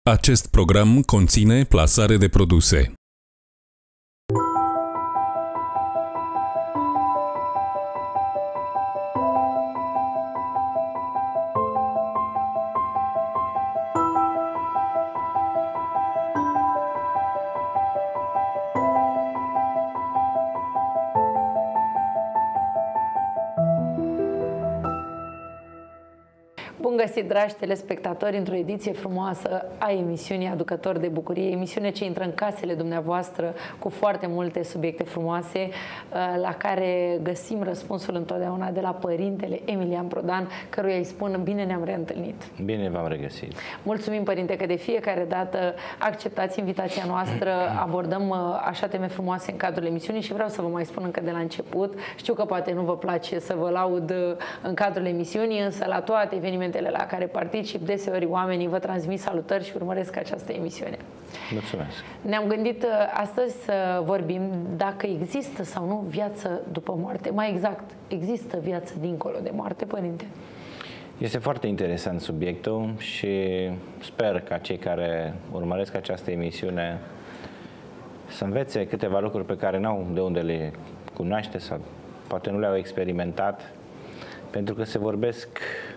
Acest program conține plasare de produse. Bun găsit, dragi telespectatori, într-o ediție frumoasă a emisiunii Aducători de Bucurie, emisiune ce intră în casele dumneavoastră cu foarte multe subiecte frumoase, la care găsim răspunsul întotdeauna de la părintele Emilian Prodan, căruia îi spun bine ne-am reîntâlnit. Bine v-am regăsit. Mulțumim, părinte, că de fiecare dată acceptați invitația noastră, abordăm așa teme frumoase în cadrul emisiunii și vreau să vă mai spun încă de la început, știu că poate nu vă place să vă laud în cadrul emisiunii, însă la toate evenimentele la care particip, deseori oamenii vă transmit salutări și urmăresc această emisiune. Mulțumesc. Ne-am gândit astăzi să vorbim dacă există sau nu viață după moarte. Mai exact, există viață dincolo de moarte, părinte? Este foarte interesant subiectul și sper ca cei care urmăresc această emisiune să învețe câteva lucruri pe care n-au de unde le cunoaște sau poate nu le-au experimentat, pentru că se vorbesc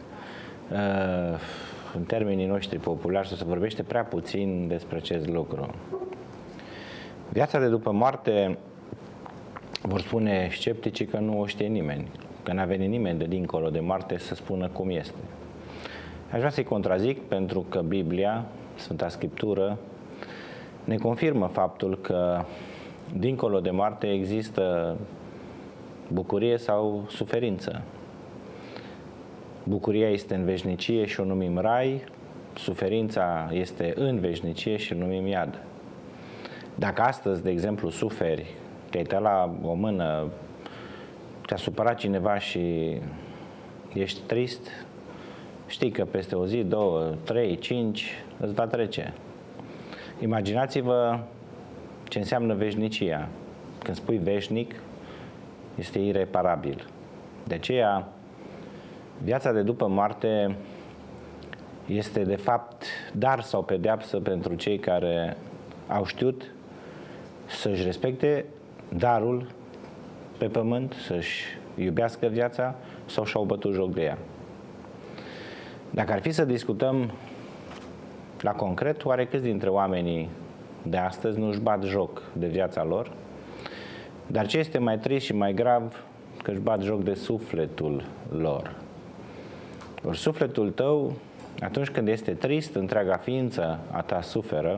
în termenii noștri populari, să se vorbește prea puțin despre acest lucru. Viața de după moarte, vor spune scepticii că nu o știe nimeni, că n-a venit nimeni de dincolo de moarte să spună cum este. Aș vrea să-i contrazic, pentru că Biblia, Sfânta Scriptură, ne confirmă faptul că dincolo de moarte există bucurie sau suferință. Bucuria este în veșnicie și o numim rai, suferința este în veșnicie și o numim iad. Dacă astăzi, de exemplu, suferi, că ai tăiat la o mână, te-a supărat cineva și ești trist, știi că peste o zi, 2, 3, 5 îți va trece. Imaginați-vă ce înseamnă veșnicia. Când spui veșnic, este ireparabil. De aceea, viața de după moarte este de fapt dar sau pedeapsă pentru cei care au știut să-și respecte darul pe pământ, să-și iubească viața sau și-au bătut joc de ea. Dacă ar fi să discutăm la concret, oare câți dintre oamenii de astăzi nu își bat joc de viața lor? Dar ce este mai trist și mai grav, că își bat joc de sufletul lor. Ori sufletul tău, atunci când este trist, întreaga ființă a ta suferă,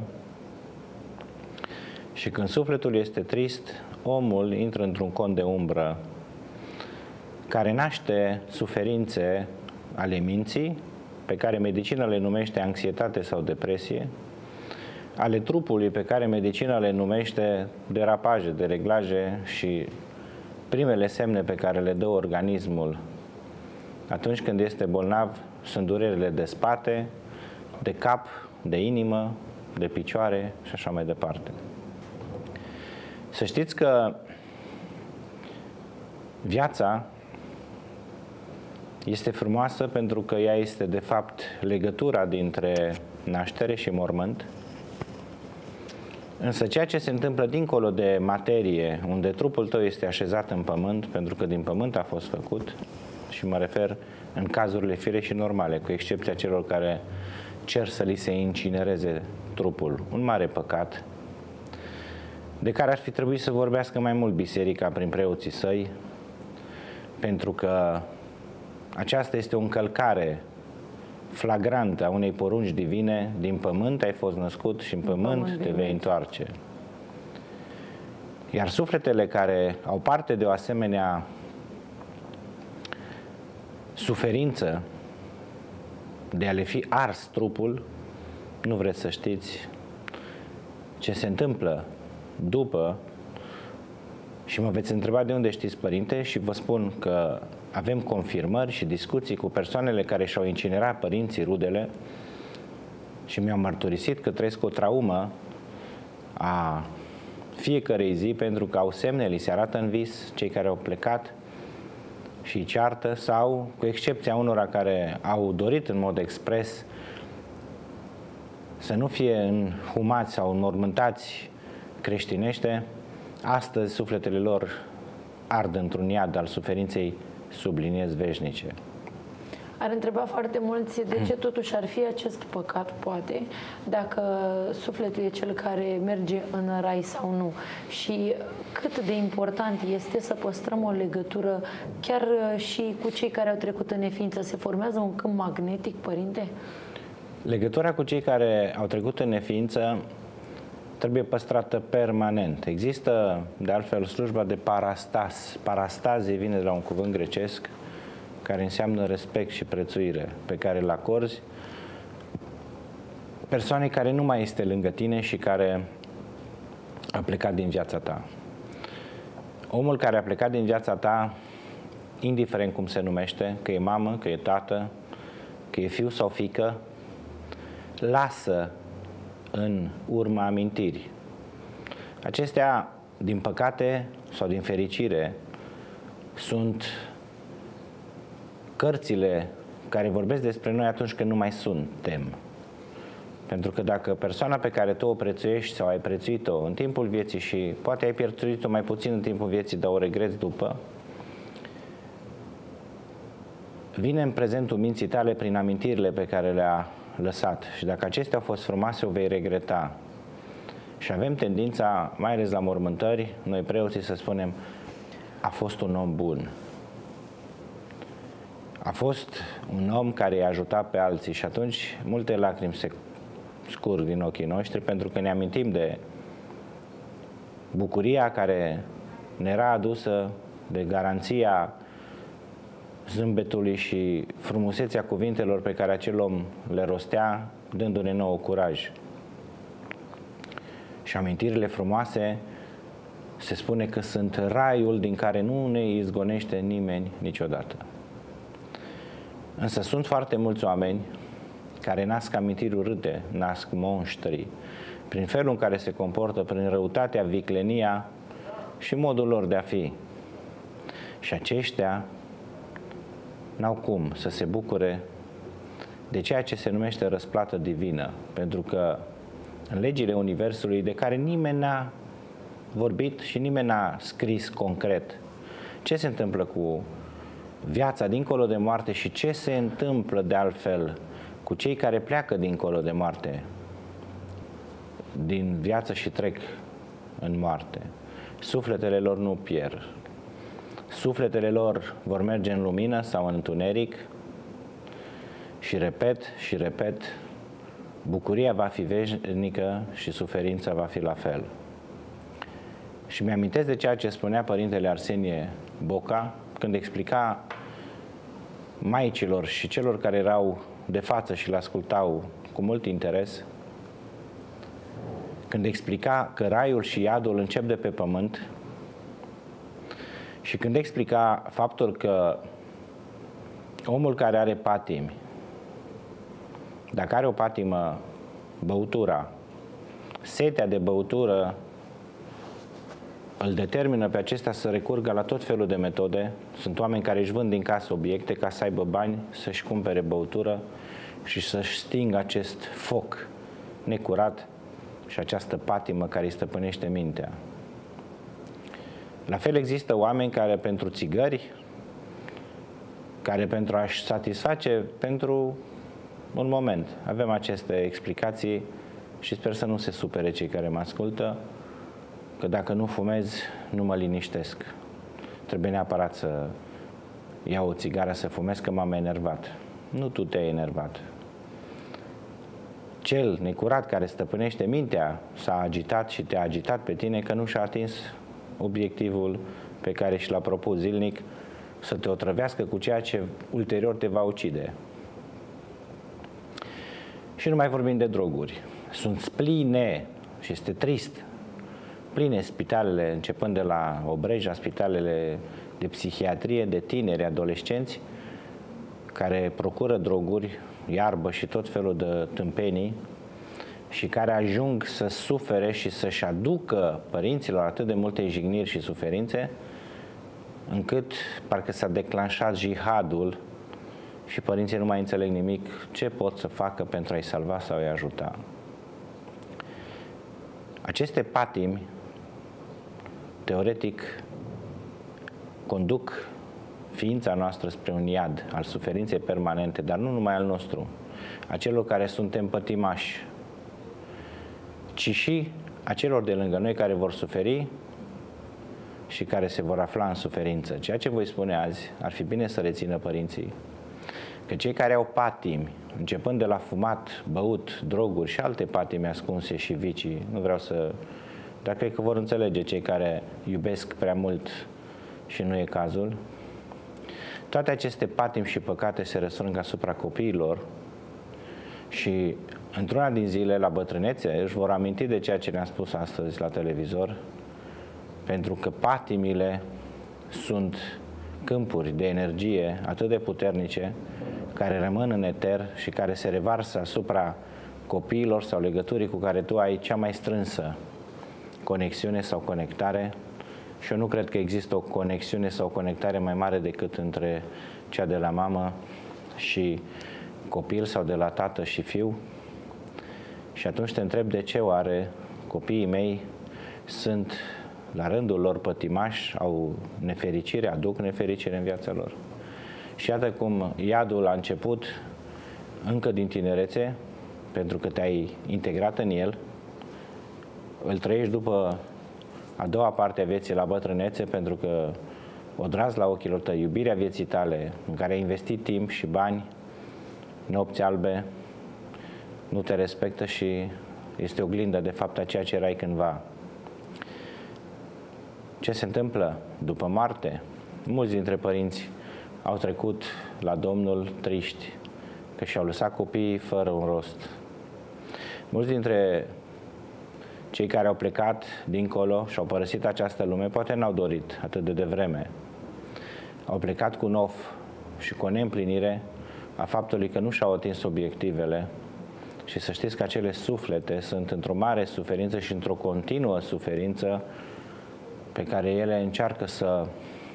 și când sufletul este trist, omul intră într-un cont de umbră care naște suferințe ale minții, pe care medicina le numește anxietate sau depresie, ale trupului, pe care medicina le numește derapaje, dereglaje, și primele semne pe care le dă organismul atunci când este bolnav sunt durerile de spate, de cap, de inimă, de picioare și așa mai departe. Să știți că viața este frumoasă pentru că ea este de fapt legătura dintre naștere și mormânt. Însă ceea ce se întâmplă dincolo de materie, unde trupul tău este așezat în pământ, pentru că din pământ a fost făcut, și mă refer în cazurile fire și normale, cu excepția celor care cer să li se incinereze trupul, un mare păcat, de care ar fi trebuit să vorbească mai mult biserica prin preoții săi, pentru că aceasta este o încălcare flagrantă a unei porunci divine: din pământ ai fost născut și în pământ te vei întoarce. Iar sufletele care au parte de o asemenea suferință de a le fi ars trupul, nu vreți să știți ce se întâmplă după. Și mă veți întreba de unde știți, părinte, și vă spun că avem confirmări și discuții cu persoanele care și-au incinerat părinții, rudele, și mi-au mărturisit că trăiesc o traumă a fiecărei zi, pentru că au semne, li se arată în vis cei care au plecat și îi ceartă, sau, cu excepția unora care au dorit în mod expres să nu fie înhumați sau înmormântați creștinește, astăzi sufletele lor ard într-un iad al suferinței, subliniez, veșnice. Ar întreba foarte mulți de ce totuși ar fi acest păcat, poate, dacă sufletul e cel care merge în rai sau nu. Și cât de important este să păstrăm o legătură chiar și cu cei care au trecut în neființă. Se formează un câmp magnetic, Părinte? Legătura cu cei care au trecut în neființă trebuie păstrată permanent. Există, de altfel, slujba de parastas. Parastazie vine de la un cuvânt grecesc care înseamnă respect și prețuire, pe care îl acorzi persoanei care nu mai este lângă tine și care a plecat din viața ta. Omul care a plecat din viața ta, indiferent cum se numește, că e mamă, că e tată, că e fiu sau fiică, lasă în urma amintiri. Acestea, din păcate sau din fericire, sunt cărțile care vorbesc despre noi atunci când nu mai suntem. Pentru că dacă persoana pe care tu o prețuiești sau ai prețuit-o în timpul vieții și poate ai prețuit-o mai puțin în timpul vieții, dar o regreți după, vine în prezentul minții tale prin amintirile pe care le-a lăsat. Și dacă acestea au fost frumoase, o vei regreta. Și avem tendința, mai ales la mormântări, noi preoții să spunem, a fost un om bun. A fost un om care i-a ajutat pe alții și atunci multe lacrimi se scurg din ochii noștri pentru că ne amintim de bucuria care ne era adusă, de garanția zâmbetului și frumusețea cuvintelor pe care acel om le rostea, dându-ne nouă curaj. Și amintirile frumoase se spune că sunt raiul din care nu ne izgonește nimeni niciodată. Însă sunt foarte mulți oameni care nasc amintiri urâte, nasc monștri, prin felul în care se comportă, prin răutatea, viclenia și modul lor de a fi. Și aceștia n-au cum să se bucure de ceea ce se numește răsplată divină, pentru că în legile Universului, de care nimeni n-a vorbit și nimeni n-a scris concret ce se întâmplă cu viața dincolo de moarte și ce se întâmplă de altfel cu cei care pleacă dincolo de moarte, din viață și trec în moarte. Sufletele lor nu pierd. Sufletele lor vor merge în lumină sau în întuneric și repet, bucuria va fi veșnică și suferința va fi la fel. Și mi-amintesc de ceea ce spunea Părintele Arsenie Boca când explica maicilor și celor care erau de față și le ascultau cu mult interes, când explica că raiul și iadul încep de pe pământ și când explica faptul că omul care are patimi, dacă are o patimă, băutura, setea de băutură îl determină pe acesta să recurgă la tot felul de metode. Sunt oameni care își vând din casă obiecte ca să aibă bani, să-și cumpere băutură și să-și stingă acest foc necurat și această patimă care îi stăpânește mintea. La fel există oameni care pentru țigări, care pentru a-și satisface pentru un moment. Avem aceste explicații și sper să nu se supere cei care mă ascultă, că dacă nu fumez, nu mă liniștesc. Trebuie neapărat să iau o țigară să fumez, că m-am enervat. Nu tu te-ai enervat. Cel necurat care stăpânește mintea s-a agitat și te-a agitat pe tine că nu și-a atins obiectivul pe care și l-a propus zilnic, să te otrăvească cu ceea ce ulterior te va ucide. Și nu mai vorbim de droguri. Sunt pline, și este trist, pline spitalele, începând de la Obreja, spitalele de psihiatrie, de tineri, adolescenți, care procură droguri, iarbă și tot felul de tâmpenii și care ajung să sufere și să-și aducă părinților atât de multe jigniri și suferințe, încât parcă s-a declanșat jihadul și părinții nu mai înțeleg nimic ce pot să facă pentru a-i salva sau a-i ajuta. Aceste patimi, teoretic, conduc ființa noastră spre un iad al suferinței permanente, dar nu numai al nostru, a celor care suntem pătimași, ci și a celor de lângă noi care vor suferi și care se vor afla în suferință. Ceea ce voi spune azi, ar fi bine să rețină părinții, că cei care au patimi, începând de la fumat, băut, droguri și alte patimi ascunse și vicii, nu vreau să... Dar cred că vor înțelege cei care iubesc prea mult și nu e cazul. Toate aceste patimi și păcate se răsfrâng asupra copiilor și într-una din zile, la bătrânețe, își vor aminti de ceea ce ne-a spus astăzi la televizor, pentru că patimile sunt câmpuri de energie atât de puternice, care rămân în eter și care se revarsă asupra copiilor sau legăturii cu care tu ai cea mai strânsă conexiune sau conectare. Și eu nu cred că există o conexiune sau o conectare mai mare decât între cea de la mamă și copil sau de la tată și fiu. Și atunci te întreb de ce oare copiii mei sunt la rândul lor pătimași, au nefericire, aduc nefericire în viața lor. Și iată cum iadul a început încă din tinerețe, pentru că te-ai integrat în el, îl trăiești după a doua parte a vieții la bătrânețe, pentru că odraz la ochilor tăi iubirea vieții tale, în care ai investit timp și bani, nopți albe, nu te respectă și este oglindă de fapt a ceea ce erai cândva. Ce se întâmplă după moarte? Mulți dintre părinți au trecut la Domnul triști, că și-au lăsat copiii fără un rost. Mulți dintre cei care au plecat dincolo și au părăsit această lume, poate n-au dorit atât de devreme. Au plecat cu nof și cu o neîmplinire a faptului că nu și-au atins obiectivele. Și să știți că acele suflete sunt într-o mare suferință și într-o continuă suferință pe care ele încearcă să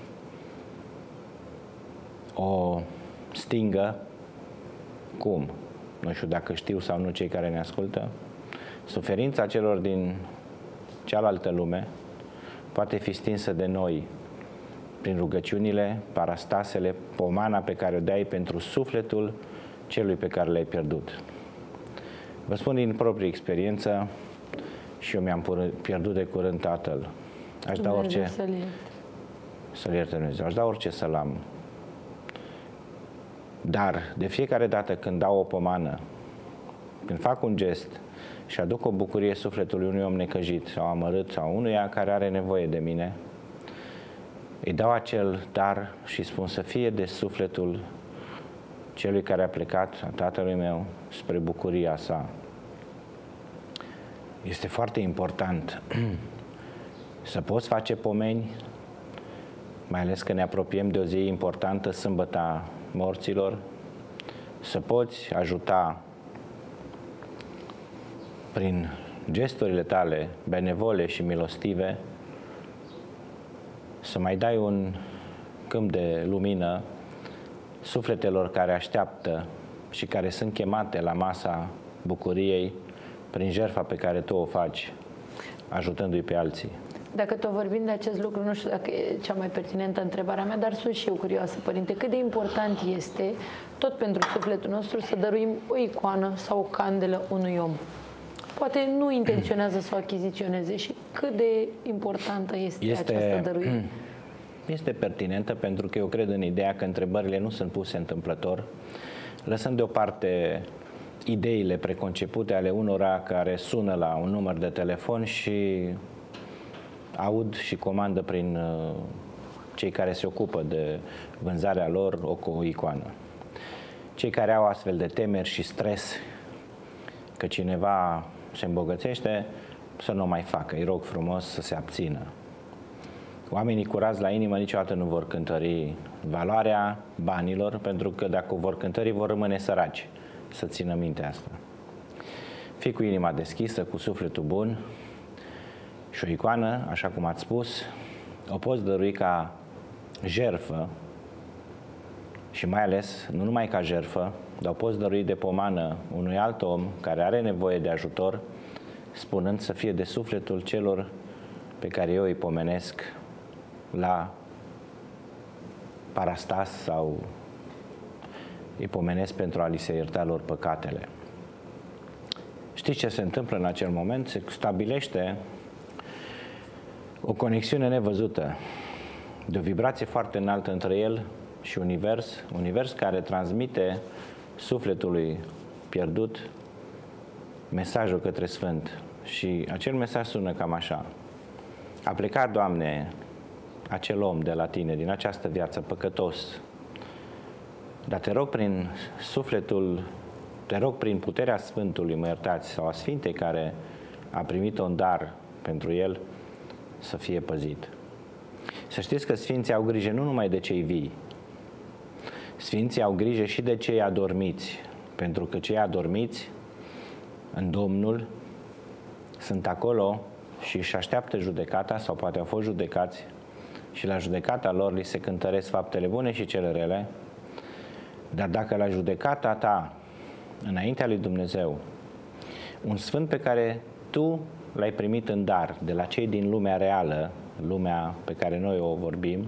o stingă. Cum? Nu știu dacă știu sau nu cei care ne ascultă. Suferința celor din cealaltă lume poate fi stinsă de noi prin rugăciunile, parastasele, pomana pe care o dai pentru sufletul celui pe care l-ai pierdut. Vă spun din proprie experiență, și eu mi-am pierdut de curând tatăl. Aș da orice să-l ierte Dumnezeu. Aș da orice să-l am. Dar de fiecare dată când dau o pomană, când fac un gest și aduc o bucurie sufletului unui om necăjit sau amărât sau unuia care are nevoie de mine, îi dau acel dar și spun să fie de sufletul celui care a plecat, a tatălui meu, spre bucuria sa. Este foarte important să poți face pomeni, mai ales că ne apropiem de o zi importantă, Sâmbăta Morților, să poți ajuta prin gesturile tale benevole și milostive să mai dai un câmp de lumină sufletelor care așteaptă și care sunt chemate la masa bucuriei prin jertfa pe care tu o faci, ajutându-i pe alții. Dacă tot vorbim de acest lucru, nu știu dacă e cea mai pertinentă întrebarea mea, dar sunt și eu curioasă, Părinte. Cât de important este, tot pentru sufletul nostru, să dăruim o icoană sau o candelă unui om? Poate nu intenționează să o achiziționeze și cât de importantă este această dăruire? Este pertinentă pentru că eu cred în ideea că întrebările nu sunt puse întâmplător, lăsând deoparte ideile preconcepute ale unora care sună la un număr de telefon și aud și comandă prin cei care se ocupă de vânzarea lor o icoană. Cei care au astfel de temeri și stres că cineva se îmbogățește, să nu o mai facă. Îi rog frumos să se abțină. Oamenii curați la inimă niciodată nu vor cântări valoarea banilor, pentru că dacă o vor cântări, vor rămâne săraci. Să țină minte asta. Fii cu inima deschisă, cu sufletul bun și o icoană, așa cum ați spus, o poți dărui ca jertfă și mai ales, nu numai ca jertfă, dar o poți dărui de pomană unui alt om care are nevoie de ajutor, spunând să fie de sufletul celor pe care eu îi pomenesc la parastas sau îi pomenesc pentru a li se ierta lor păcatele. Știți ce se întâmplă în acel moment? Se stabilește o conexiune nevăzută, de o vibrație foarte înaltă între el și univers care transmite sufletului pierdut mesajul către Sfânt. Și acel mesaj sună cam așa: a plecat, Doamne, acel om de la Tine, din această viață păcătos, dar te rog prin sufletul, te rog prin puterea Sfântului, mă iertați, sau a Sfintei care a primit un dar pentru el, să fie păzit. Să știți că Sfinții au grijă nu numai de cei vii, Sfinții au grijă și de cei adormiți, pentru că cei adormiți în Domnul sunt acolo și își așteaptă judecata, sau poate au fost judecați, și la judecata lor li se cântăresc faptele bune și cele rele. Dar dacă la judecata ta, înaintea lui Dumnezeu, un sfânt pe care tu l-ai primit în dar de la cei din lumea reală, lumea pe care noi o vorbim,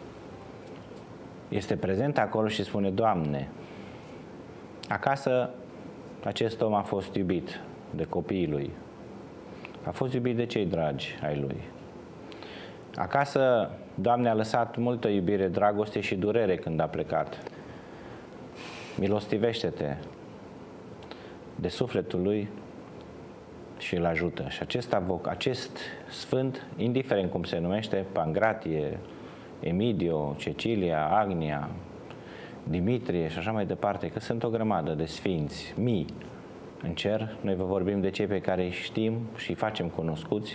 este prezent acolo și spune: Doamne, acasă acest om a fost iubit de copiii lui, a fost iubit de cei dragi ai lui. Acasă, Doamne, a lăsat multă iubire, dragoste și durere când a plecat. Milostivește-te de sufletul lui și îl ajută. Și acest sfânt, indiferent cum se numește, Pangratie, Emidio, Cecilia, Agnia, Dimitrie și așa mai departe, că sunt o grămadă de sfinți, mii în cer. Noi vă vorbim de cei pe care îi știm și îi facem cunoscuți.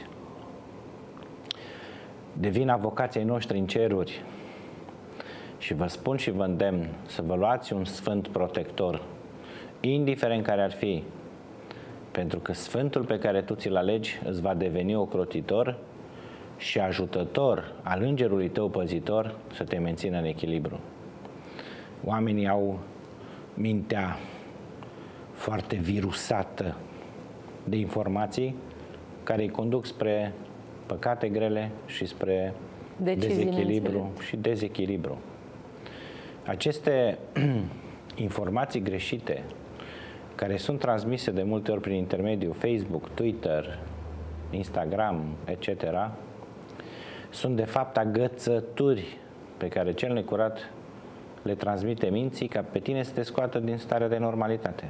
Devin avocații noștri în ceruri. Și vă spun și vă îndemn să vă luați un sfânt protector, indiferent care ar fi, pentru că sfântul pe care tu ți-l alegi îți va deveni ocrotitor și ajutător al îngerului tău păzitor să te mențină în echilibru. Oamenii au mintea foarte virusată de informații care îi conduc spre păcate grele și spre dezechilibru și dezechilibru. Aceste informații greșite care sunt transmise de multe ori prin intermediul Facebook, Twitter, Instagram, etc., sunt de fapt agățături pe care cel necurat le transmite minții ca pe tine să te scoată din starea de normalitate.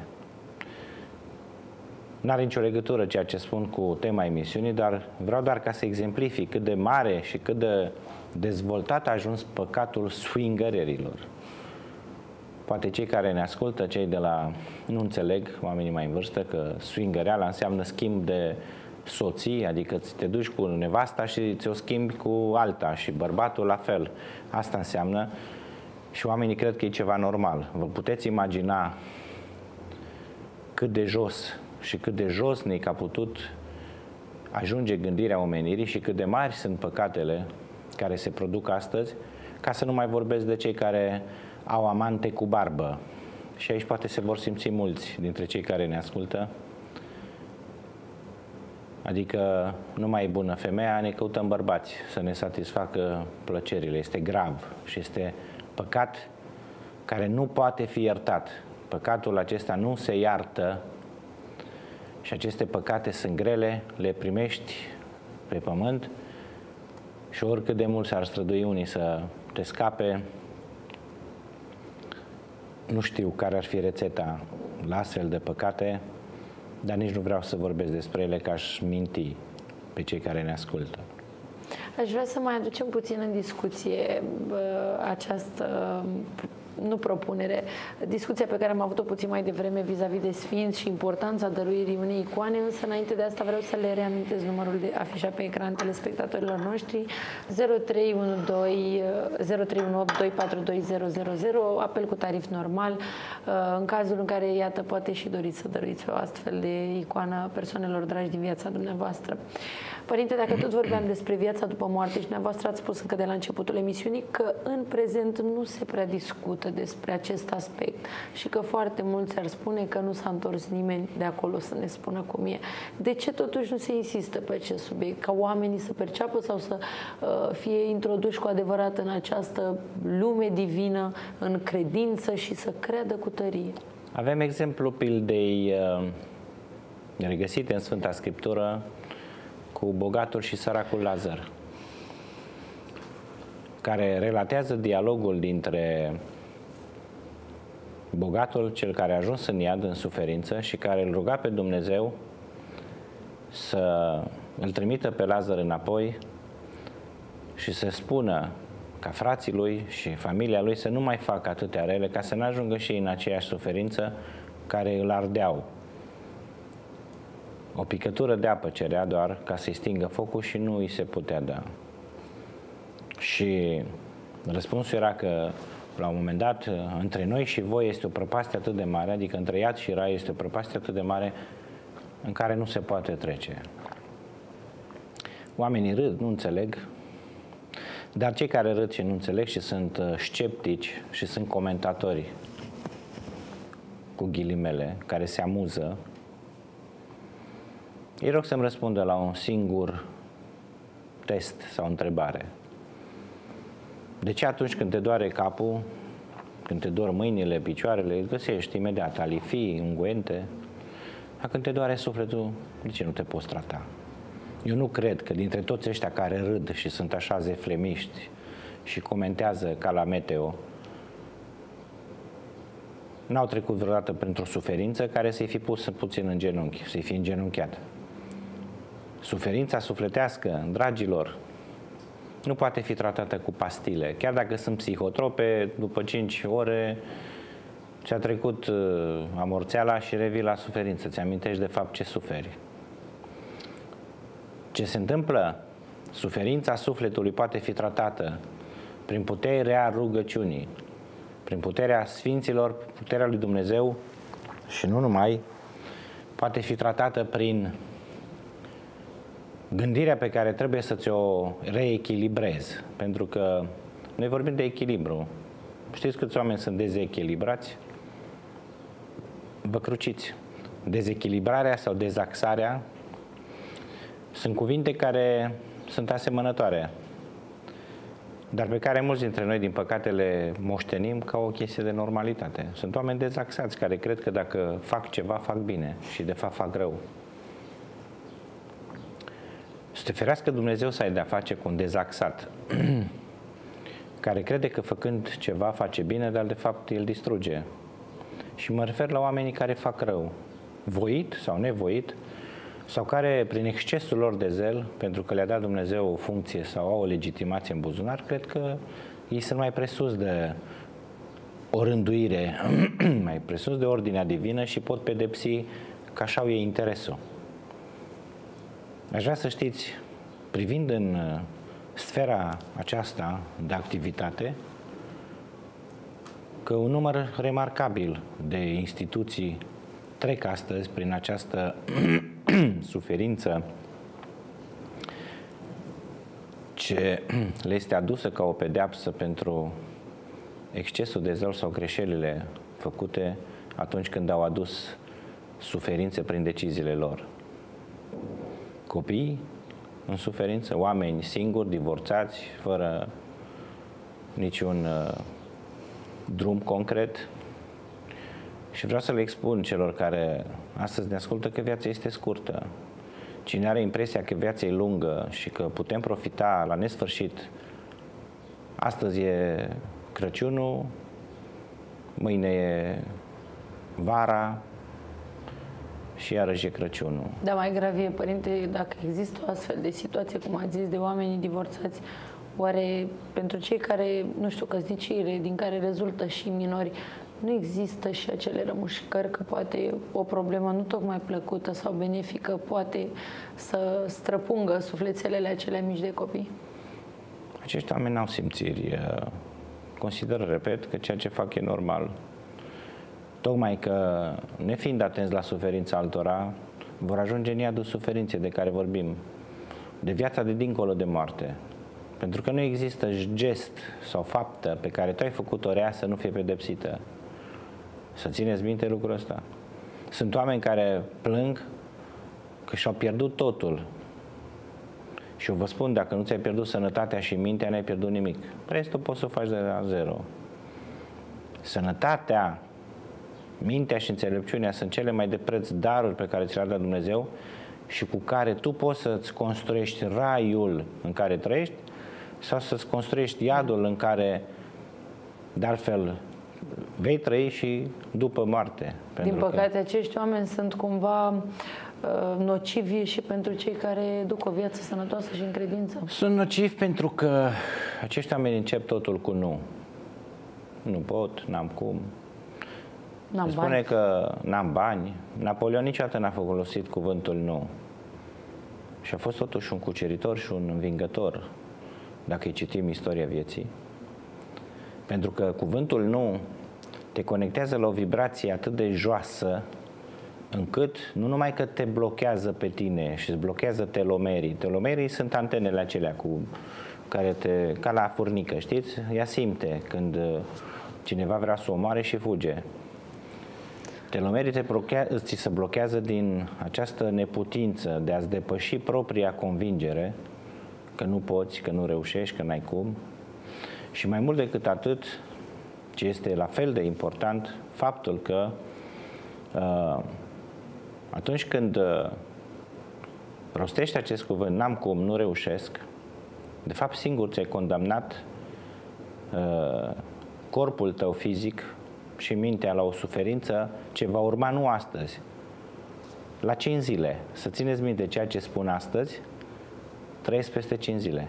N-are nicio legătură ceea ce spun cu tema emisiunii, dar vreau doar ca să exemplific cât de mare și cât de dezvoltat a ajuns păcatul swingererilor. Poate cei care ne ascultă, cei de la, nu înțeleg, oamenii mai în vârstă, că swingereala înseamnă schimb de soții, adică te duci cu nevasta și ți-o schimbi cu alta și bărbatul la fel. Asta înseamnă și oamenii cred că e ceva normal. Vă puteți imagina cât de jos și cât de josnic a putut ajunge gândirea omenirii și cât de mari sunt păcatele care se produc astăzi, ca să nu mai vorbesc de cei care au amante cu barbă. Și aici poate se vor simți mulți dintre cei care ne ascultă. Adică nu mai e bună femeia, ne căutăm bărbați să ne satisfacă plăcerile. Este grav și este păcat care nu poate fi iertat. Păcatul acesta nu se iartă și aceste păcate sunt grele, le primești pe pământ și oricât de mult s-ar strădui unii să te scape, nu știu care ar fi rețeta la astfel de păcate, dar nici nu vreau să vorbesc despre ele, că aș minti pe cei care ne ascultă. Aș vrea să mai aducem puțin în discuție această, nu propunere, discuția pe care am avut-o puțin mai devreme vis-a-vis de sfinți și importanța dăruirii unei icoane, însă înainte de asta vreau să le reamintesc numărul de afișat pe ecran telespectatorilor noștri: 0318-242000, apel cu tarif normal, în cazul în care, iată, poate și doriți să dăruiți o astfel de icoană persoanelor dragi din viața dumneavoastră. Părinte, dacă tot vorbeam despre viața după moarte și dumneavoastră ați spus încă de la începutul emisiunii că în prezent nu se prea discută despre acest aspect și că foarte mulți ar spune că nu s-a întors nimeni de acolo să ne spună cum e. De ce totuși nu se insistă pe acest subiect? Ca oamenii să perceapă sau să fie introduși cu adevărat în această lume divină, în credință și să creadă cu tărie? Avem exemplu pildei regăsite în Sfânta Scriptură cu bogatul și săracul Lazar, care relatează dialogul dintre bogatul, cel care a ajuns în iad, în suferință, și care îl ruga pe Dumnezeu să îl trimită pe Lazar înapoi și să spună ca frații lui și familia lui să nu mai facă atâtea rele, ca să nu ajungă și ei în aceeași suferință care îl ardeau. O picătură de apă cerea doar ca să-i stingă focul și nu îi se putea da. Și răspunsul era că la un moment dat între noi și voi este o prăpastie atât de mare, adică între iad și rai este o prăpastie atât de mare în care nu se poate trece. Oamenii râd, nu înțeleg, dar cei care râd și nu înțeleg și sunt sceptici și sunt comentatori cu ghilimele, care se amuză, îi rog să-mi răspundă la un singur test sau întrebare. De ce atunci când te doare capul, când te dor mâinile, picioarele, îți găsești imediat alifii, unguente, dar când te doare sufletul, de ce nu te poți trata? Eu nu cred că dintre toți ăștia care râd și sunt așa zeflemiști și comentează ca la meteo, n-au trecut vreodată printr-o suferință care să-i fi pus puțin în genunchi, să-i fi îngenunchiat. Suferința sufletească, dragilor, nu poate fi tratată cu pastile. Chiar dacă sunt psihotrope, după 5 ore ți-a trecut amorțeala și revii la suferință. Ți amintești de fapt ce suferi. Ce se întâmplă? Suferința sufletului poate fi tratată prin puterea rugăciunii, prin puterea Sfinților, puterea lui Dumnezeu și nu numai, poate fi tratată prin gândirea pe care trebuie să ți-o reechilibrezi. Pentru că noi vorbim de echilibru. Știți câți oameni sunt dezechilibrați? Vă cruciți. Dezechilibrarea sau dezaxarea sunt cuvinte care sunt asemănătoare, dar pe care mulți dintre noi, din păcate, le moștenim ca o chestie de normalitate. Sunt oameni dezaxați care cred că dacă fac ceva, fac bine și de fapt fac rău. Să te ferească Dumnezeu să ai de-a face cu un dezaxat care crede că făcând ceva face bine, dar de fapt el distruge. Și mă refer la oamenii care fac rău, voit sau nevoit, sau care, prin excesul lor de zel, pentru că le-a dat Dumnezeu o funcție sau au o legitimație în buzunar, cred că ei sunt mai presus de o rânduire, mai presus de ordinea divină și pot pedepsi că așa au ei interesul. Aș vrea să știți, privind în sfera aceasta de activitate, că un număr remarcabil de instituții trec astăzi prin această suferință ce le este adusă ca o pedeapsă pentru excesul de zel sau greșelile făcute atunci când au adus suferințe prin deciziile lor. Copii în suferință, oameni singuri, divorțați, fără niciun drum concret. Și vreau să le expun celor care astăzi ne ascultă că viața este scurtă. Cine are impresia că viața e lungă și că putem profita la nesfârșit, astăzi e Crăciunul, mâine e vara și iarăși e Crăciunul. Dar mai grav e, părinte, dacă există o astfel de situație, cum ați zis, de oameni divorțați, oare pentru cei care, nu știu, căsnicire din care rezultă și minori, nu există și acele rămușcări că poate o problemă nu tocmai plăcută sau benefică poate să străpungă sufletelele acelea mici de copii? Acești oameni n-au simțiri. Consider, repet, că ceea ce fac e normal. Tocmai că, nefiind atenți la suferința altora, vor ajunge în iadul suferinței de care vorbim. de viața de dincolo de moarte. Pentru că nu există gest sau faptă pe care tu ai făcut-o rea să nu fie pedepsită. Să țineți minte lucrul ăsta. Sunt oameni care plâng că și-au pierdut totul. Și eu vă spun, dacă nu ți-ai pierdut sănătatea și mintea, n-ai pierdut nimic. Restul poți să o faci de la zero. Sănătatea, mintea și înțelepciunea sunt cele mai de preț daruri pe care ți le-a dat Dumnezeu și cu care tu poți să-ți construiești raiul în care trăiești sau să-ți construiești iadul în care, de altfel, vei trăi și după moarte. Din păcate, acești oameni sunt cumva nocivi și pentru cei care duc o viață sănătoasă și în credință. Sunt nocivi pentru că acești oameni încep totul cu nu. Nu pot, n-am cum. N-am spune bani. că n-am bani. Napoleon niciodată n-a folosit cuvântul nu. Și a fost totuși un cuceritor și un învingător, dacă îi citim istoria vieții. Pentru că cuvântul nu te conectează la o vibrație atât de joasă, încât nu numai că te blochează pe tine și îți blochează telomerii. Telomerii sunt antenele acelea care ca la furnică, știți? Ea simte când cineva vrea să o omoare și fuge. Telomerii ți se blochează din această neputință de a-ți depăși propria convingere că nu poți, că nu reușești, că n-ai cum. Și mai mult decât atât, ce este la fel de important, faptul că atunci când rostești acest cuvânt, n-am cum, nu reușesc, de fapt singur ți-ai condamnat corpul tău fizic și mintea la o suferință ce va urma nu astăzi, la 5 zile. Să țineți minte, ceea ce spun astăzi, trăiesc peste 5 zile.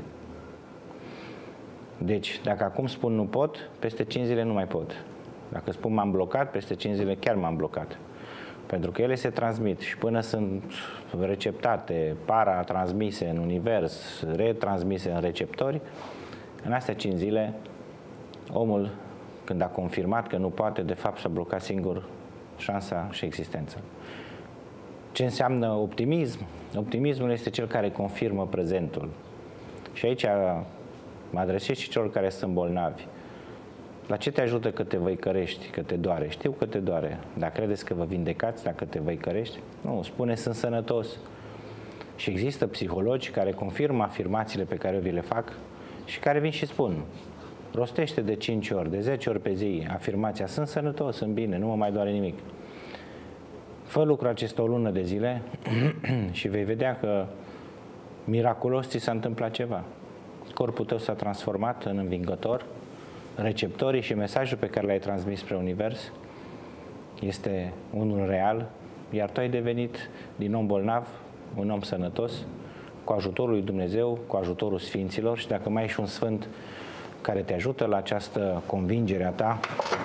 Deci, dacă acum spun nu pot, peste 5 zile nu mai pot. Dacă spun m-am blocat, peste 5 zile chiar m-am blocat. Pentru că ele se transmit și până sunt receptate, paratransmise în univers, retransmise în receptori, în astea 5 zile, omul, când a confirmat că nu poate, de fapt s-a blocat singur șansa și existența. Ce înseamnă optimism? Optimismul este cel care confirmă prezentul. Și aici mă adresez și celor care sunt bolnavi. La ce te ajută că te văicărești, că te doare? Știu că te doare. Dacă credeți că vă vindecați dacă te văicărești? Nu, spune sunt sănătos. Și există psihologi care confirmă afirmațiile pe care eu vi le fac și care vin și spun: rostește de 5 ori, de 10 ori pe zi afirmația sunt sănătos, sunt bine, nu mă mai doare nimic. Fă lucrul acesta o lună de zile și vei vedea că miraculos ți s-a întâmplat ceva. Corpul tău s-a transformat în învingător, receptorii și mesajul pe care l-ai transmis spre univers este unul real, iar tu ai devenit din om bolnav un om sănătos, cu ajutorul lui Dumnezeu, cu ajutorul Sfinților, și dacă mai ai și un Sfânt care te ajută la această convingere a ta,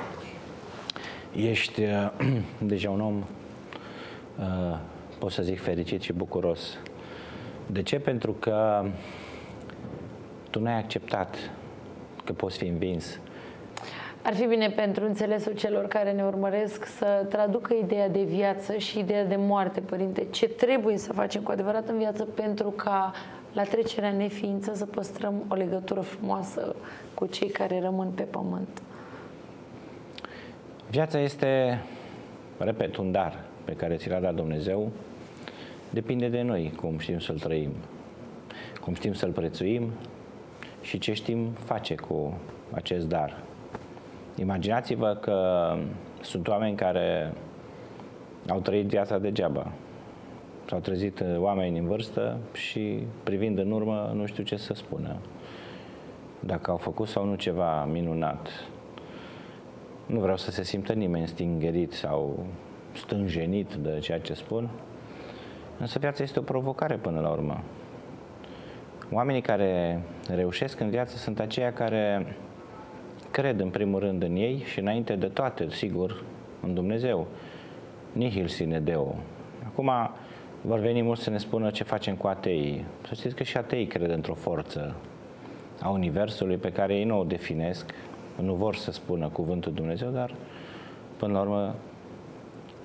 ești deja un om, pot să zic, fericit și bucuros. De ce? Pentru că tu n-ai acceptat că poți fi învins. Ar fi bine pentru înțelesul celor care ne urmăresc să traducă ideea de viață și ideea de moarte, Părinte. Ce trebuie să facem cu adevărat în viață pentru ca la trecerea în neființă să păstrăm o legătură frumoasă cu cei care rămân pe pământ? Viața este, repet, un dar pe care ți l-a dat Dumnezeu. Depinde de noi cum știm să-l trăim, cum știm să-l prețuim și ce știm face cu acest dar. Imaginați-vă că sunt oameni care au trăit viața degeaba. S-au trezit oameni în vârstă și, privind în urmă, nu știu ce să spună. Dacă au făcut sau nu ceva minunat. Nu vreau să se simtă nimeni stingerit sau stânjenit de ceea ce spun, însă viața este o provocare până la urmă. Oamenii care reușesc în viață sunt aceia care cred în primul rând în ei și înainte de toate, sigur, în Dumnezeu. Nihil sine Deo. Acum vor veni mulți să ne spună ce facem cu ateii. Să știți că și ateii cred într-o forță a Universului pe care ei nu o definesc, nu vor să spună cuvântul Dumnezeu, dar până la urmă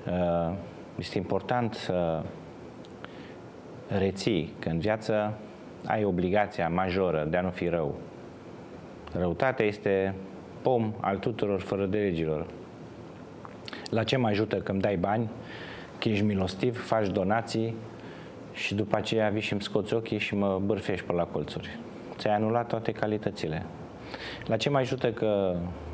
este important să reții că în viață ai obligația majoră de a nu fi rău. Răutatea este pom al tuturor fără de legilor. La ce mă ajută că îmi dai bani, că ești milostiv, faci donații și după aceea vii și îmi scoți ochii și mă bârfești pe la colțuri? Ți-ai anulat toate calitățile. La ce mă ajută că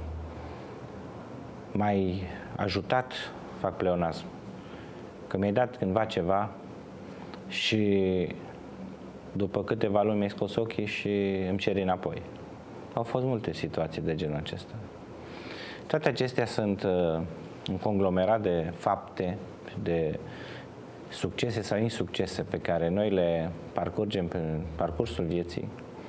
m-ai ajutat, fac pleonasm, că mi-ai dat cândva ceva și după câteva luni mi-ai scos ochii și îmi ceri înapoi? Au fost multe situații de genul acesta. Toate acestea sunt un conglomerat de fapte, de succese sau insuccese pe care noi le parcurgem pe parcursul vieții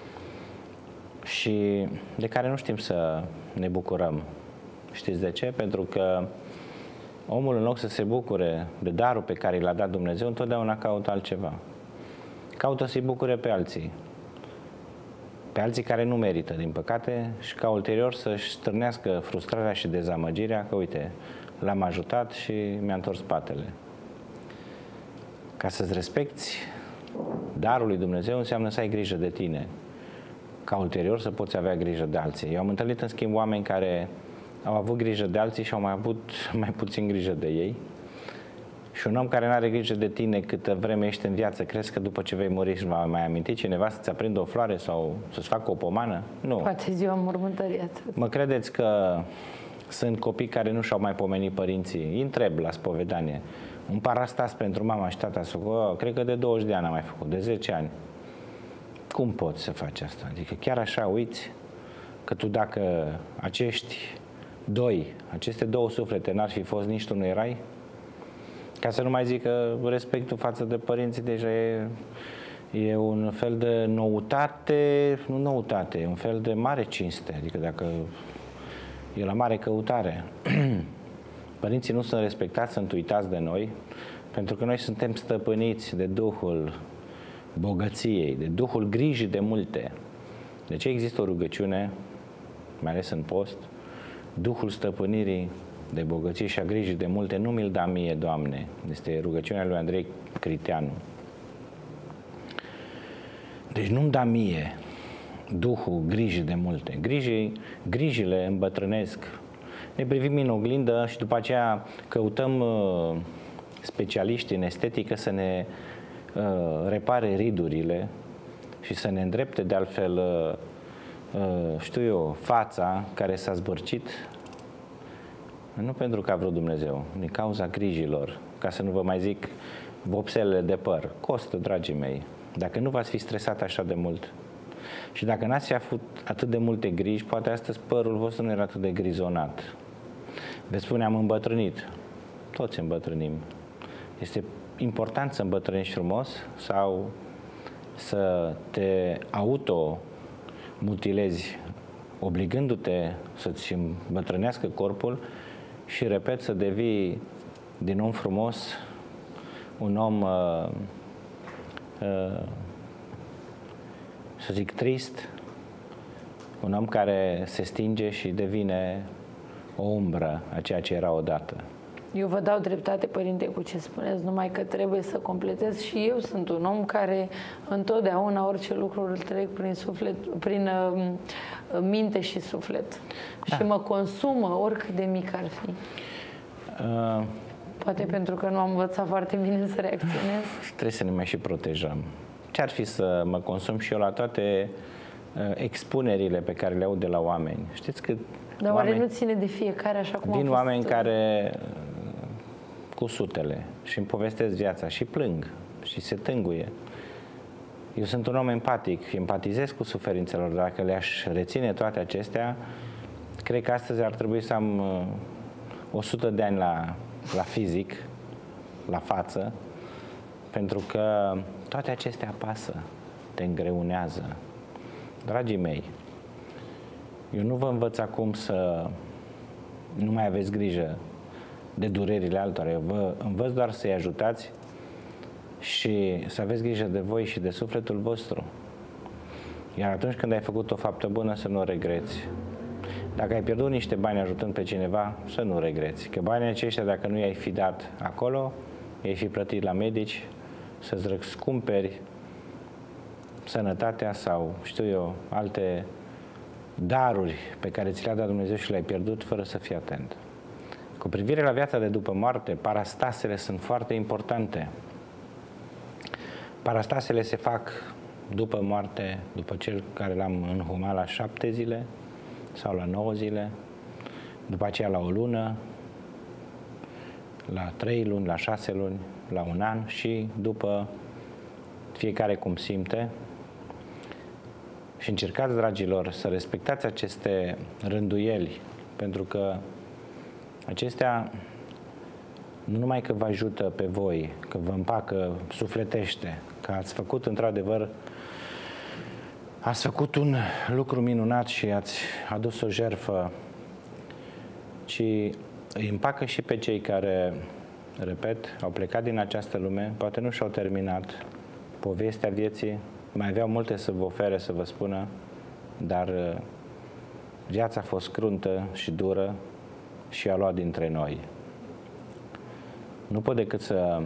și de care nu știm să ne bucurăm. Știți de ce? Pentru că omul, în loc să se bucure de darul pe care l-a dat Dumnezeu, întotdeauna caută altceva. Caută să-i bucure pe alții. Pe alții care nu merită, din păcate, și ca ulterior să-și stârnească frustrarea și dezamăgirea că, uite, l-am ajutat și mi-a întors spatele. Ca să-ți respecti darul lui Dumnezeu înseamnă să ai grijă de tine, ca ulterior să poți avea grijă de alții. Eu am întâlnit, în schimb, oameni care au avut grijă de alții și au mai avut mai puțin grijă de ei. Și un om care nu are grijă de tine câtă vreme ești în viață, crezi că după ce vei muri își va mai aminti cineva să-ți aprindă o floare sau să-ți facă o pomană? Nu. Poate ziua mormântării atât. Mă credeți că sunt copii care nu și-au mai pomenit părinții? Îi întreb la spovedanie. Un parastas pentru mama și tata s-a făcut, cred că de 20 de ani am mai făcut, de 10 ani. Cum poți să faci asta? Adică chiar așa uiți că tu, dacă aceste două suflete n-ar fi fost, nici tu nu erai? Ca să nu mai zic că respectul față de părinți deja e un fel de noutate, nu noutate, e un fel de mare cinste. Adică dacă e la mare căutare. Părinții nu sunt respectați, sunt uitați de noi, pentru că noi suntem stăpâniți de Duhul bogăției, de Duhul grijii de multe. De ce există o rugăciune, mai ales în post, Duhul stăpânirii de bogăție și a grijii de multe, nu mi-l da mie, Doamne. Este rugăciunea lui Andrei Criteanu. Deci nu-mi da mie Duhul grijii de multe. Grijile îmbătrânesc. Ne privim în oglindă și după aceea căutăm specialiști în estetică să ne repare ridurile și să ne îndrepte de altfel, știu eu, fața care s-a zbârcit. Nu pentru că a vrut Dumnezeu, din cauza grijilor, ca să nu vă mai zic vopselele de păr. Costă, dragii mei, dacă nu v-ați fi stresat așa de mult și dacă n-ați fi avut atât de multe griji, poate astăzi părul vostru nu era atât de grizonat. Veți spune, am îmbătrânit. Toți îmbătrânim. Este important să îmbătrânești frumos sau să te automutilezi obligându-te să-ți îmbătrânească corpul și, repet, să devii din om frumos un om, să zic, trist, un om care se stinge și devine o umbră a ceea ce era odată. Eu vă dau dreptate, părinte, cu ce spuneți, numai că trebuie să completez și eu sunt un om care întotdeauna orice lucru îl trec prin suflet, prin minte și suflet. Da. Și mă consumă oricât de mic ar fi. Poate pentru că nu am învățat foarte bine să reacționez. Trebuie să ne mai și protejăm. Ce-ar fi să mă consum și eu la toate expunerile pe care le aud de la oameni? Știți că dar oare nu ține de fiecare așa cum vin oameni care cu sutele și îmi povestesc viața și plâng și se tânguie. Eu sunt un om empatic, empatizez cu suferințelor. Dacă le-aș reține toate acestea, cred că astăzi ar trebui să am 100 de ani la fizic, la față, pentru că toate acestea apasă, te îngreunează. Dragii mei, eu nu vă învăț acum să nu mai aveți grijă de durerile altora. Eu vă învăț doar să-i ajutați și să aveți grijă de voi și de sufletul vostru. Iar atunci când ai făcut o faptă bună, să nu o regreți. Dacă ai pierdut niște bani ajutând pe cineva, să nu regreți. Că banii aceștia, dacă nu i-ai fi dat acolo, i-ai fi plătit la medici, să-ți răscumperi sănătatea sau, știu eu, alte daruri pe care ți le-a dat Dumnezeu și le-ai pierdut fără să fii atent. Cu privire la viața de după moarte, parastasele sunt foarte importante. Parastasele se fac după moarte, după cel care l-am înhumat la 7 zile sau la 9 zile, după aceea la o lună, la 3 luni, la 6 luni, la un an și după fiecare cum simte. Și încercați, dragilor, să respectați aceste rânduieli, pentru că acestea nu numai că vă ajută pe voi, că vă împacă sufletește, că ați făcut într-adevăr, ați făcut un lucru minunat și ați adus o jertfă, ci îi împacă și pe cei care, repet, au plecat din această lume, poate nu și-au terminat povestea vieții, mai aveau multe să vă ofere, să vă spună, dar viața a fost cruntă și dură și a luat dintre noi. Nu pot decât să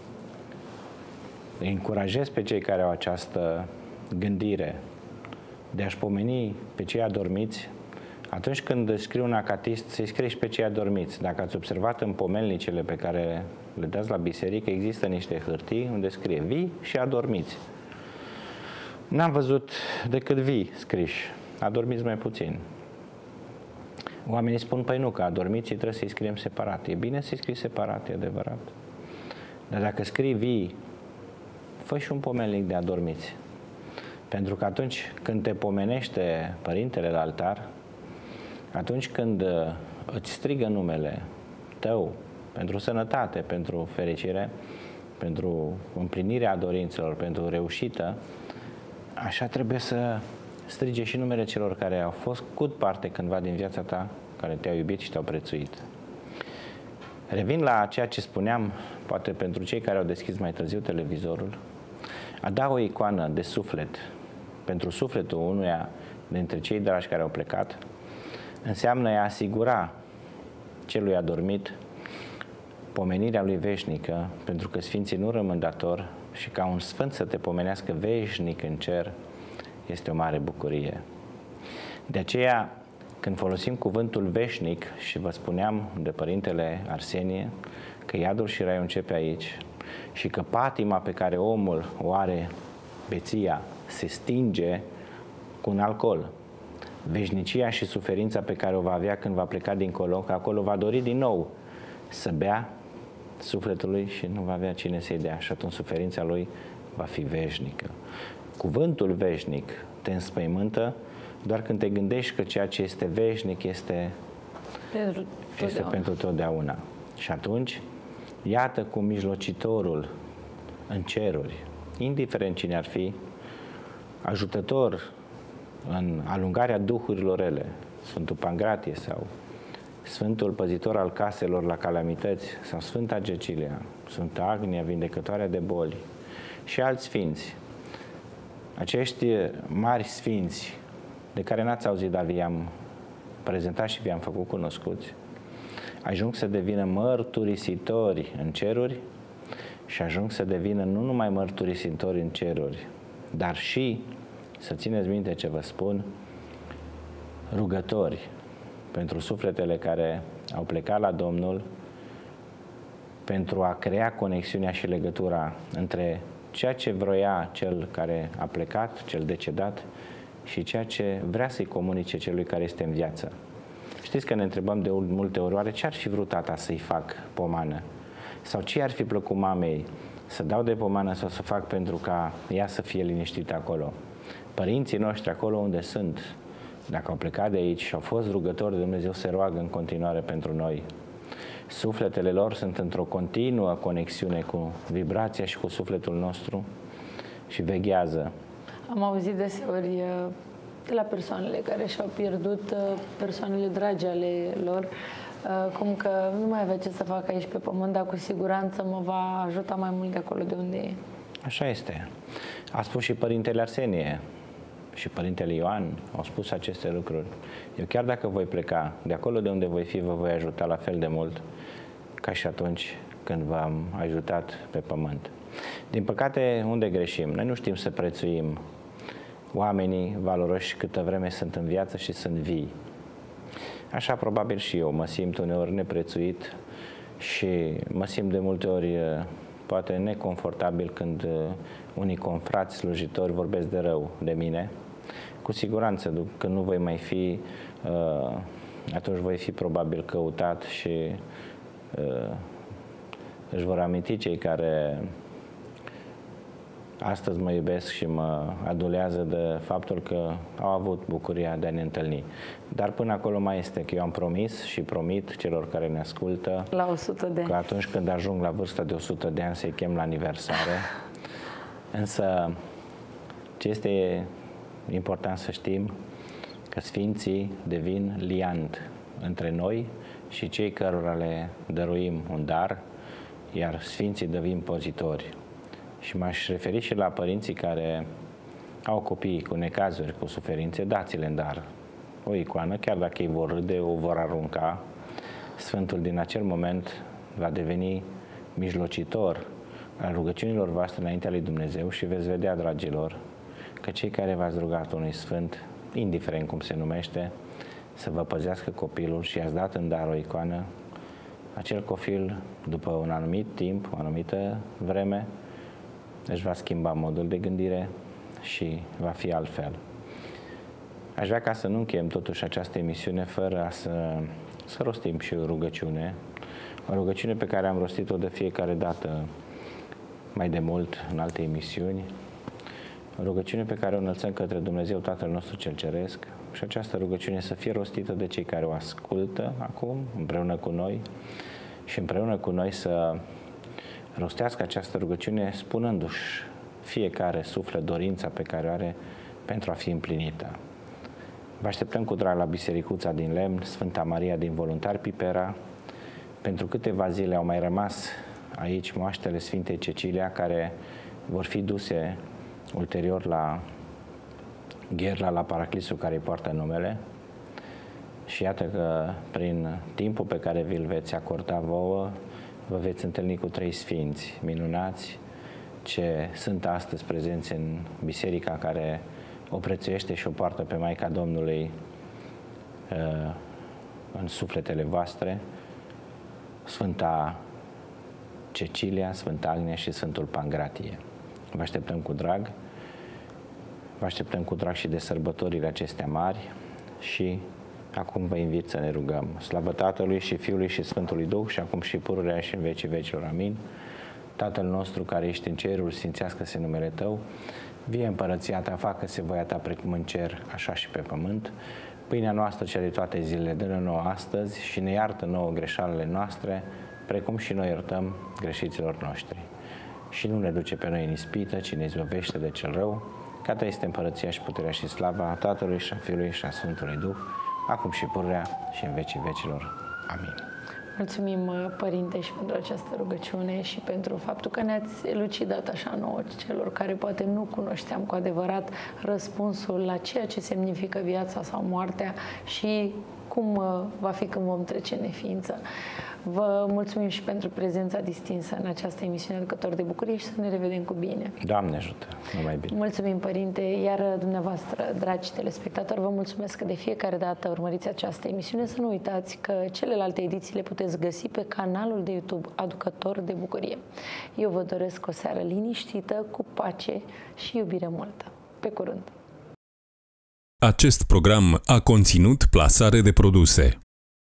îi încurajez pe cei care au această gândire de a-și pomeni pe cei adormiți. Atunci când scrii un acatist, să-i scrii și pe cei adormiți. Dacă ați observat în pomelnicele pe care le dați la biserică, există niște hârtii unde scrie vii și adormiți. N-am văzut decât vii scriși, adormiți mai puțin. Oamenii spun, păi nu, că adormiții trebuie să-i scriem separat. E bine să-i scrii separat, e adevărat. Dar dacă scrii vii, fă și un pomelnic de adormiți. Pentru că atunci când te pomenește Părintele la altar, atunci când îți strigă numele tău pentru sănătate, pentru fericire, pentru împlinirea dorințelor, pentru reușită, așa trebuie să strige și numele celor care au fost cu parte cândva din viața ta, care te-au iubit și te-au prețuit. Revin la ceea ce spuneam, poate pentru cei care au deschis mai târziu televizorul, a da o icoană de suflet pentru sufletul unuia dintre cei dragi care au plecat, înseamnă a asigura celui adormit pomenirea lui veșnică, pentru că sfinții nu rămân dator și ca un sfânt să te pomenească veșnic în cer este o mare bucurie. De aceea, când folosim cuvântul veșnic, și vă spuneam de Părintele Arsenie că iadul și raiul începe aici și că patima pe care omul o are, beția, se stinge cu un alcool. Veșnicia și suferința pe care o va avea când va pleca dincolo, că acolo va dori din nou să bea sufletului și nu va avea cine să-i dea și atunci suferința lui va fi veșnică. Cuvântul veșnic te înspăimântă doar când te gândești că ceea ce este veșnic este pentru totdeauna. Și atunci, iată cum mijlocitorul în ceruri, indiferent cine ar fi, ajutător în alungarea duhurilor rele, Sfântul Pangratie sau Sfântul Păzitor al caselor la calamități sau Sfânta Gecilia, Sfânta Agnia, vindecătoarea de boli și alți sfinți. Acești mari sfinți de care n-ați auzit, dar vi-am prezentat și vi-am făcut cunoscuți, ajung să devină mărturisitori în ceruri și ajung să devină nu numai mărturisitori în ceruri, dar și, să țineți minte ce vă spun, rugători pentru sufletele care au plecat la Domnul, pentru a crea conexiunea și legătura între ceea ce vroia cel care a plecat, cel decedat, și ceea ce vrea să-i comunice celui care este în viață. Știți că ne întrebăm de multe ori, oare ce ar fi vrut tata să-i fac pomană? Sau ce ar fi plăcut mamei să dau de pomană sau să fac pentru ca ea să fie liniștită acolo? Părinții noștri acolo unde sunt, dacă au plecat de aici și au fost rugători de Dumnezeu, se roagă în continuare pentru noi. Sufletele lor sunt într-o continuă conexiune cu vibrația și cu sufletul nostru și veghează. Am auzit deseori de la persoanele care și-au pierdut persoanele dragi ale lor, cum că nu mai avea ce să facă aici pe pământ, dar cu siguranță mă va ajuta mai mult de acolo de unde e. Așa este. A spus și Părintele Arsenie și Părintele Ioan, au spus aceste lucruri. Eu chiar dacă voi pleca, de acolo de unde voi fi, vă voi ajuta la fel de mult ca și atunci când v-am ajutat pe pământ. Din păcate, unde greșim? Noi nu știm să prețuim oamenii valoroși câtă vreme sunt în viață și sunt vii. Așa probabil și eu mă simt uneori neprețuit și mă simt de multe ori poate neconfortabil când unii confrați slujitori vorbesc de rău de mine. Cu siguranță, când nu voi mai fi, atunci voi fi probabil căutat și își vor aminti cei care astăzi mă iubesc și mă adulează de faptul că au avut bucuria de a ne întâlni. Dar până acolo mai este că eu am promis și promit celor care ne ascultă la 100 de ani. Că atunci când ajung la vârsta de 100 de ani să-i chem la aniversare. Însă ce este important să știm că Sfinții devin liant între noi și cei cărora le dăruim un dar, iar Sfinții devin pozitori. Și m-aș referi și la părinții care au copii cu necazuri, cu suferințe, dați-le în dar o icoană, chiar dacă ei vor râde, o vor arunca. Sfântul din acel moment va deveni mijlocitor al rugăciunilor voastre înaintea lui Dumnezeu și veți vedea, dragilor, că cei care v-ați rugat unui Sfânt, indiferent cum se numește, să vă păzească copilul și i-ați dat în dar o icoană, acel copil, după un anumit timp, o anumită vreme, își va schimba modul de gândire și va fi altfel. Aș vrea ca să nu încheiem totuși această emisiune fără să rostim și o rugăciune. O rugăciune pe care am rostit-o de fiecare dată mai de mult în alte emisiuni. O rugăciune pe care o înălțăm către Dumnezeu Tatăl nostru cel Ceresc și această rugăciune să fie rostită de cei care o ascultă acum, împreună cu noi și împreună cu noi să rostească această rugăciune spunându-și fiecare suflet dorința pe care o are pentru a fi împlinită. Vă așteptăm cu drag la Bisericuța din Lemn, Sfânta Maria din Voluntari Pipera. Pentru câteva zile au mai rămas aici moaștele Sfintei Cecilia, care vor fi duse ulterior la Gherla, la Paraclisul care îi poartă numele. Și iată că prin timpul pe care vi-l veți acorda vouă, vă veți întâlni cu 3 sfinți minunați ce sunt astăzi prezenți în biserica care o prețuiește și o poartă pe Maica Domnului în sufletele voastre, Sfânta Cecilia, Sfânta Agnia și Sfântul Pangratie. Vă așteptăm cu drag, vă așteptăm cu drag și de sărbătorile acestea mari și acum vă invit să ne rugăm. Slavă Tatălui și Fiului și Sfântului Duh și acum și pururea și în vecii vecilor. Amin. Tatăl nostru care ești în cerul, sfințească-se numele Tău, vie împărăția Ta, facă-se voia Ta precum în cer, așa și pe pământ. Pâinea noastră cea de toate zilele dă-ne nouă astăzi și ne iartă nouă greșalele noastre, precum și noi iertăm greșiților noștri. Și nu ne duce pe noi în ispită, ci ne izbăvește de cel rău, că Ta este împărăția și puterea și slava a Tatălui și a Fiului și a Sfântului Duh, acum și pururea și în vecii vecilor. Amin. Mulțumim, Părinte, și pentru această rugăciune și pentru faptul că ne-ați elucidat așa nouă celor care poate nu cunoșteam cu adevărat răspunsul la ceea ce semnifică viața sau moartea și cum va fi când vom trece în neființă. Vă mulțumim și pentru prezența distinsă în această emisiune Aducători de Bucurie și să ne revedem cu bine. Doamne ajută! Numai bine! Mulțumim, Părinte, iar dumneavoastră, dragi telespectatori, vă mulțumesc că de fiecare dată urmăriți această emisiune. Să nu uitați că celelalte ediții le puteți găsi pe canalul de YouTube Aducători de Bucurie. Eu vă doresc o seară liniștită, cu pace și iubire multă. Pe curând! Acest program a conținut plasare de produse.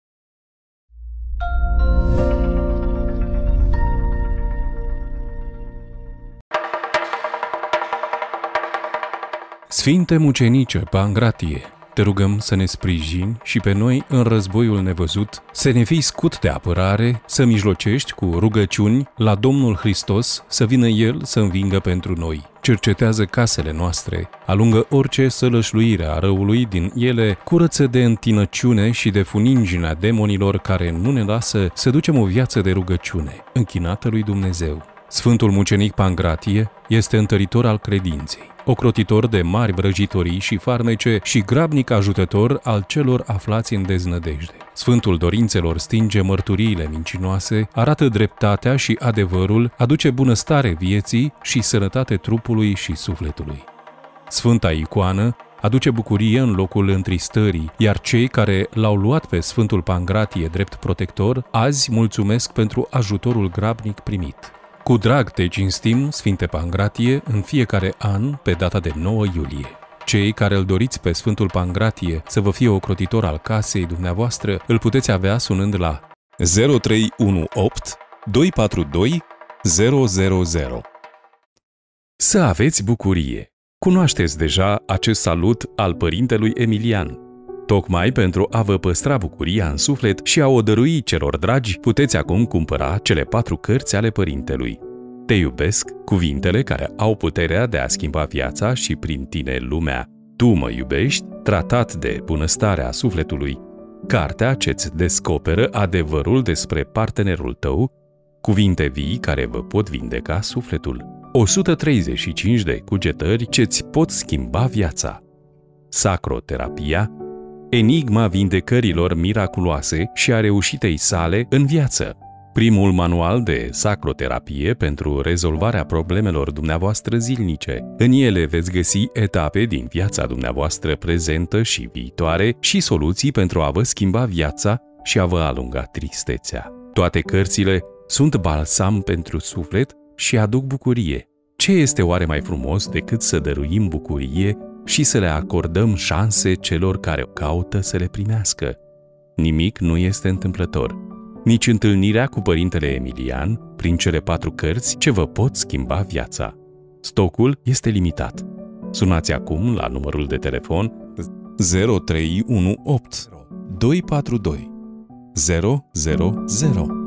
Sfinte Mucenice Pangratie, te rugăm să ne sprijini și pe noi în războiul nevăzut, să ne fii scut de apărare, să mijlocești cu rugăciuni la Domnul Hristos, să vină El să învingă pentru noi. Cercetează casele noastre, alungă orice sălășluire a răului din ele, curăță de întinăciune și de funinginea demonilor care nu ne lasă să ducem o viață de rugăciune, închinată lui Dumnezeu. Sfântul Mucenic Pangratie este întăritor al credinței, ocrotitor de mari vrăjitorii și farmece și grabnic ajutător al celor aflați în deznădejde. Sfântul dorințelor stinge mărturiile mincinoase, arată dreptatea și adevărul, aduce bunăstare vieții și sănătate trupului și sufletului. Sfânta icoană aduce bucurie în locul întristării, iar cei care l-au luat pe Sfântul Pangratie drept protector, azi mulțumesc pentru ajutorul grabnic primit. Cu drag te cinstim, Sfinte Pangratie, în fiecare an, pe data de 9 iulie. Cei care îl doriți pe Sfântul Pangratie să vă fie ocrotitor al casei dumneavoastră, îl puteți avea sunând la 0318 242 000. Să aveți bucurie! Cunoașteți deja acest salut al Părintelui Emilian. Tocmai pentru a vă păstra bucuria în suflet și a o dărui celor dragi, puteți acum cumpăra cele 4 cărți ale Părintelui. Te iubesc, cuvintele care au puterea de a schimba viața și prin tine lumea. Tu mă iubești, tratat de bunăstarea sufletului. Cartea ce-ți descoperă adevărul despre partenerul tău, cuvinte vii care vă pot vindeca sufletul. 135 de cugetări ce-ți pot schimba viața. Sacroterapia, enigma vindecărilor miraculoase și a reușitei sale în viață. Primul manual de sacroterapie pentru rezolvarea problemelor dumneavoastră zilnice. În ele veți găsi etape din viața dumneavoastră prezentă și viitoare și soluții pentru a vă schimba viața și a vă alunga tristețea. Toate cărțile sunt balsam pentru suflet și aduc bucurie. Ce este oare mai frumos decât să dăruim bucurie și să le acordăm șanse celor care caută să le primească? Nimic nu este întâmplător. Nici întâlnirea cu Părintele Emilian, prin cele 4 cărți ce vă pot schimba viața. Stocul este limitat. Sunați acum la numărul de telefon 0318 242 000.